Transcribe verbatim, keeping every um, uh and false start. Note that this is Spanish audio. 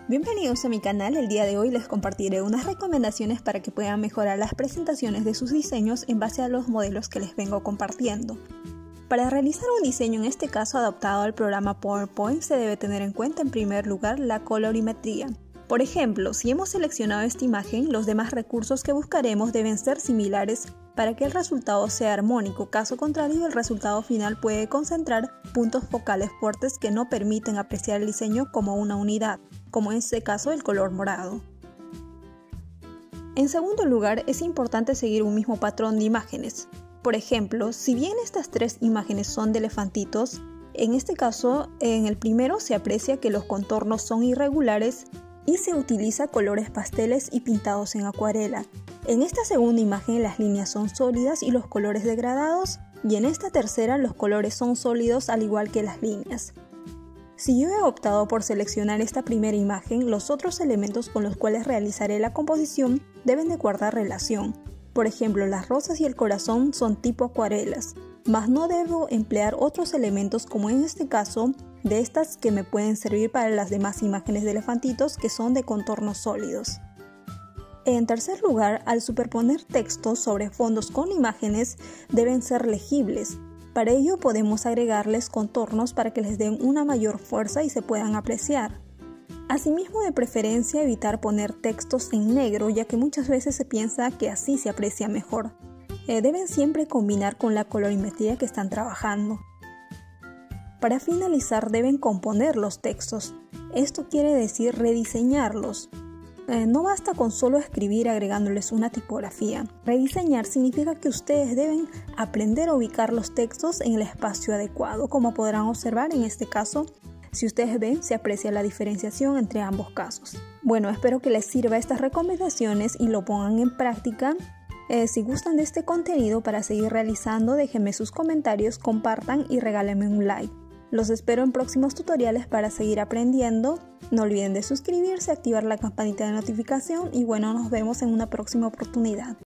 Bienvenidos a mi canal. El día de hoy les compartiré unas recomendaciones para que puedan mejorar las presentaciones de sus diseños en base a los modelos que les vengo compartiendo. Para realizar un diseño, en este caso adaptado al programa PowerPoint, se debe tener en cuenta en primer lugar la colorimetría. Por ejemplo, si hemos seleccionado esta imagen, los demás recursos que buscaremos deben ser similares para que el resultado sea armónico. Caso contrario, el resultado final puede concentrar puntos focales fuertes que no permiten apreciar el diseño como una unidad, como en este caso el color morado. En segundo lugar, es importante seguir un mismo patrón de imágenes. Por ejemplo, si bien estas tres imágenes son de elefantitos, en este caso, en el primero se aprecia que los contornos son irregulares y se utiliza colores pasteles y pintados en acuarela. En esta segunda imagen las líneas son sólidas y los colores degradados, y en esta tercera los colores son sólidos al igual que las líneas. Si yo he optado por seleccionar esta primera imagen, los otros elementos con los cuales realizaré la composición deben de guardar relación. Por ejemplo, las rosas y el corazón son tipo acuarelas, mas no debo emplear otros elementos como en este caso de estas que me pueden servir para las demás imágenes de elefantitos que son de contornos sólidos. En tercer lugar, al superponer textos sobre fondos con imágenes deben ser legibles. Para ello podemos agregarles contornos para que les den una mayor fuerza y se puedan apreciar. Asimismo, de preferencia evitar poner textos en negro, ya que muchas veces se piensa que así se aprecia mejor. Eh, deben siempre combinar con la colorimetría que están trabajando. Para finalizar, deben componer los textos. Esto quiere decir rediseñarlos. Eh, no basta con solo escribir agregándoles una tipografía. Rediseñar significa que ustedes deben aprender a ubicar los textos en el espacio adecuado. Como podrán observar en este caso, si ustedes ven, se aprecia la diferenciación entre ambos casos. Bueno, espero que les sirva estas recomendaciones y lo pongan en práctica. Eh, si gustan de este contenido para seguir realizando, déjenme sus comentarios, compartan y regálenme un like. Los espero en próximos tutoriales para seguir aprendiendo. No olviden de suscribirse, activar la campanita de notificación y bueno, nos vemos en una próxima oportunidad.